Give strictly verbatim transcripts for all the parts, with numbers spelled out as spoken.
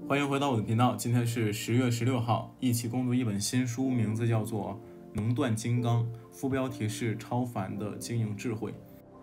欢迎回到我的频道，今天是十月十六号，一起共读一本新书，名字叫做《能断金刚》，副标题是超凡的经营智慧。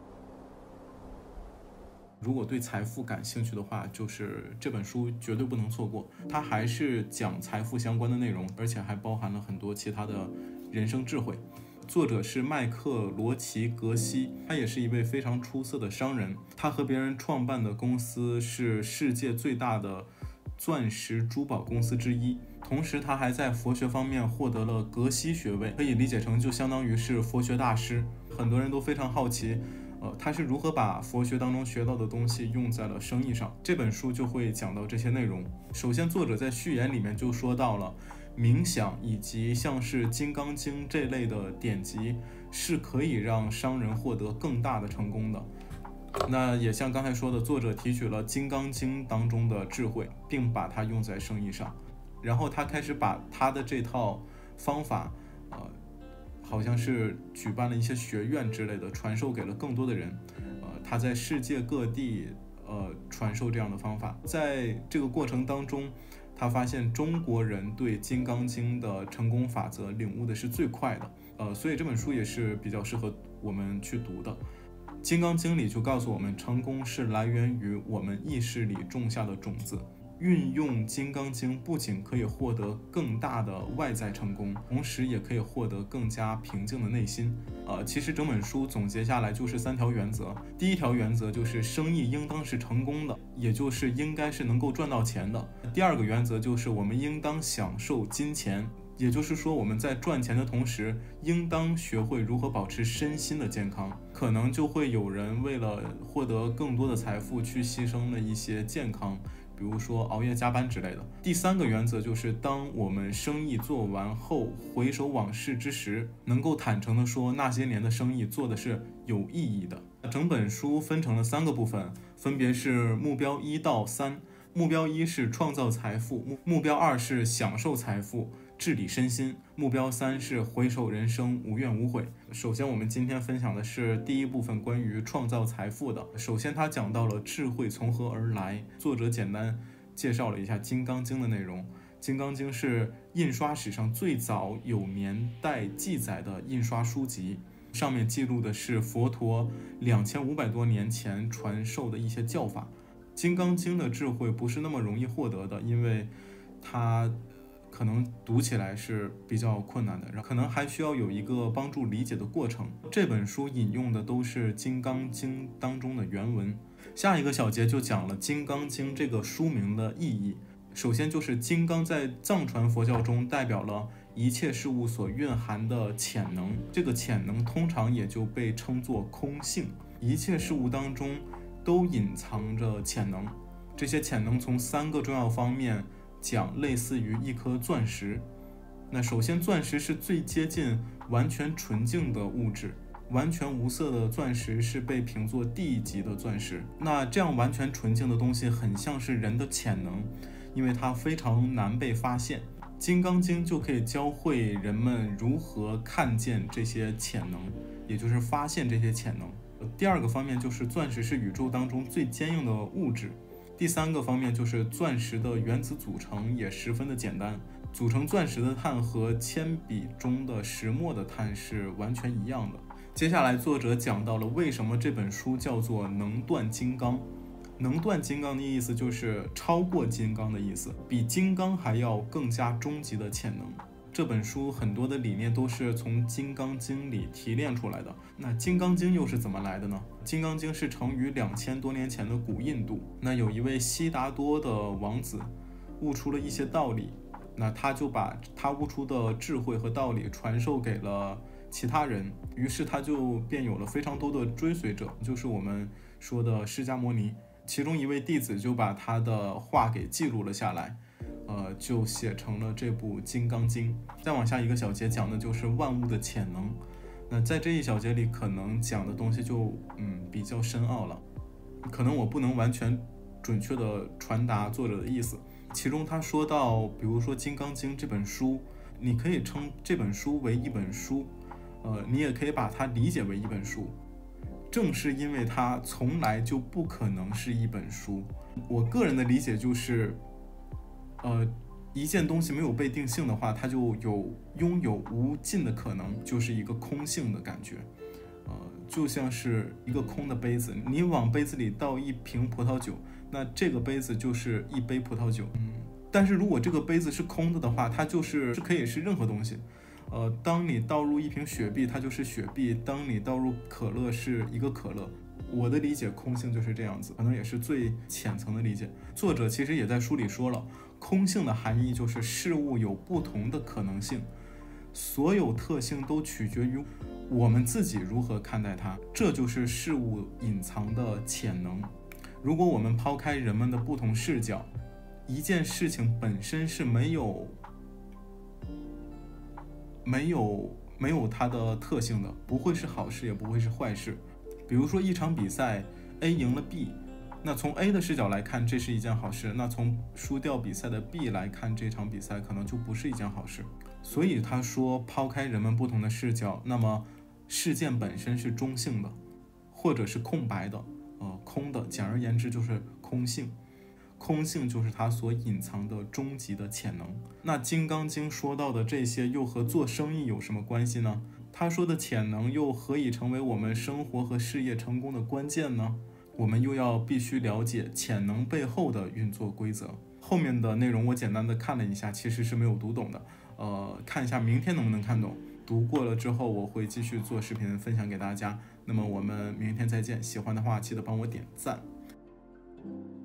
如果对财富感兴趣的话，就是这本书绝对不能错过。它还是讲财富相关的内容，而且还包含了很多其他的人生智慧。作者是麦克罗奇格西，他也是一位非常出色的商人。他和别人创办的公司是世界最大的钻石珠宝公司之一，同时他还在佛学方面获得了格西学位，可以理解成就相当于是佛学大师。很多人都非常好奇呃，他是如何把佛学当中学到的东西用在了生意上。这本书就会讲到这些内容。首先，作者在序言里面就说到了冥想以及像是《金刚经》这类的典籍是可以让商人获得更大的成功的。那也像刚才说的，作者提取了《金刚经》当中的智慧，并把它用在生意上。然后他开始把他的这套方法呃好像是举办了一些学院之类的，传授给了更多的人。呃，他在世界各地呃传授这样的方法。在这个过程当中，他发现中国人对《金刚经》的成功法则领悟的是最快的。呃，所以这本书也是比较适合我们去读的。《金刚经》里就告诉我们，成功是来源于我们意识里种下的种子。运用《金刚经》不仅可以获得更大的外在成功，同时也可以获得更加平静的内心。呃，其实整本书总结下来就是三条原则。第一条原则就是生意应当是成功的，也就是应该是能够赚到钱的。第二个原则就是我们应当享受金钱，也就是说我们在赚钱的同时，应当学会如何保持身心的健康。可能就会有人为了获得更多的财富去牺牲了一些健康，比如说熬夜加班之类的。第三个原则就是当我们生意做完后回首往事之时，能够坦诚地说那些年的生意做的是有意义的。整本书分成了三个部分，分别是目标一到三。目标一是创造财富，目标二是享受财富治理身心，目标三是回首人生无怨无悔。首先我们今天分享的是第一部分，关于创造财富的。首先他讲到了智慧从何而来，作者简单介绍了一下《金刚经》的内容。《金刚经》是印刷史上最早有年代记载的印刷书籍，上面记录的是佛陀两千五百多年前传授的一些教法。《金刚经》的智慧不是那么容易获得的，因为它可能读起来是比较困难的，可能还需要有一个帮助理解的过程。这本书引用的都是《金刚经》当中的原文。下一个小节就讲了《金刚经》这个书名的意义。首先就是金刚在藏传佛教中代表了一切事物所蕴含的潜能，这个潜能通常也就被称作空性。一切事物当中都隐藏着潜能，这些潜能从三个重要方面讲，类似于一颗钻石。那首先，钻石是最接近完全纯净的物质，完全无色的钻石是被评作地级的钻石。那这样完全纯净的东西很像是人的潜能，因为它非常难被发现。金刚经就可以教会人们如何看见这些潜能，也就是发现这些潜能。第二个方面就是钻石是宇宙当中最坚硬的物质。第三个方面就是钻石的原子组成也十分的简单，组成钻石的碳和铅笔中的石墨的碳是完全一样的。接下来作者讲到了为什么这本书叫做能断金刚。能断金刚的意思就是超过金刚的意思，比金刚还要更加终极的潜能。这本书很多的理念都是从《金刚经》里提炼出来的。那《金刚经》又是怎么来的呢？《金刚经》是成于两千多年前的古印度。那有一位悉达多的王子悟出了一些道理，那他就把他悟出的智慧和道理传授给了其他人，于是他就便有了非常多的追随者，就是我们说的释迦牟尼。其中一位弟子就把他的话给记录了下来，呃，就写成了这部《金刚经》。再往下一个小节讲的就是万物的潜能。那在这一小节里，可能讲的东西就嗯比较深奥了，可能我不能完全准确的传达作者的意思。其中他说到，比如说《金刚经》这本书，你可以称这本书为一本书，呃，你也可以把它理解为一本书。正是因为它从来就不可能是一本书。我个人的理解就是， 呃，一件东西没有被定性的话，它就有拥有无尽的可能，就是一个空性的感觉。呃，就像是一个空的杯子，你往杯子里倒一瓶葡萄酒，那这个杯子就是一杯葡萄酒。嗯，但是如果这个杯子是空的的话，它就是是可以是任何东西。呃，当你倒入一瓶雪碧，它就是雪碧；当你倒入可乐，是一个可乐。我的理解，空性就是这样子，可能也是最浅层的理解。作者其实也在书里说了，空性的含义就是事物有不同的可能性，所有特性都取决于我们自己如何看待它，这就是事物隐藏的潜能。如果我们抛开人们的不同视角，一件事情本身是没有没有没有它的特性的，不会是好事，也不会是坏事。比如说一场比赛 A 赢了 B， 那从 A 的视角来看，这是一件好事，那从输掉比赛的 B 来看，这场比赛可能就不是一件好事。所以他说，抛开人们不同的视角，那么事件本身是中性的，或者是空白的，呃，空的。简而言之，就是空性。空性就是它所隐藏的终极的潜能。那《金刚经》说到的这些，又和做生意有什么关系呢？他说的潜能又何以成为我们生活和事业成功的关键呢？我们又要必须了解潜能背后的运作规则。后面的内容我简单的看了一下，其实是没有读懂的。呃，看一下明天能不能看懂。读过了之后，我会继续做视频分享给大家。那么我们明天再见，喜欢的话记得帮我点赞。